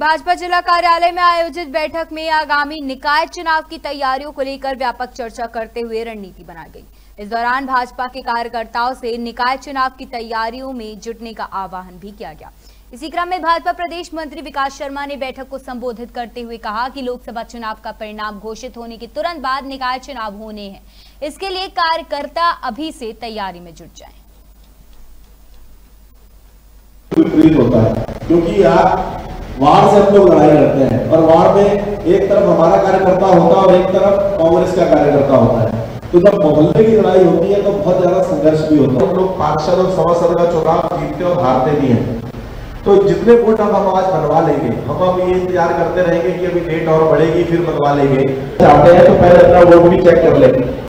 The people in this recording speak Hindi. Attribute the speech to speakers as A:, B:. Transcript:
A: भाजपा जिला कार्यालय में आयोजित बैठक में आगामी निकाय चुनाव की तैयारियों को लेकर व्यापक चर्चा करते हुए रणनीति बनाई गई। इस दौरान भाजपा के कार्यकर्ताओं से निकाय चुनाव की तैयारियों में जुटने का आह्वान भी किया गया। इसी क्रम में भाजपा प्रदेश मंत्री विकास शर्मा ने बैठक को संबोधित करते हुए कहा कि लोकसभा चुनाव का परिणाम घोषित होने के तुरंत बाद निकाय चुनाव होने हैं, इसके लिए कार्यकर्ता अभी से तैयारी में जुट जाएं।
B: विपरीत होता है क्योंकि आप वार्ड से हम लोग लड़ाई लड़ते हैं और वार्ड में एक तरफ हमारा कार्यकर्ता होता है और एक तरफ कांग्रेस का कार्यकर्ता होता है। तो जब मोहल्ले की लड़ाई होती है तो बहुत ज्यादा संघर्ष भी होता है। हम लोग पार्षद और सभासद का चुनाव जीतते और हारते भी हैं। तो जितने वोट हम आज बनवा लेंगे, हम अब ये इंतजार करते रहेंगे कि अभी डेट और बढ़ेगी फिर बनवा लेंगे। चाहते हैं तो पहले अपना वोट भी चेक कर लेंगे।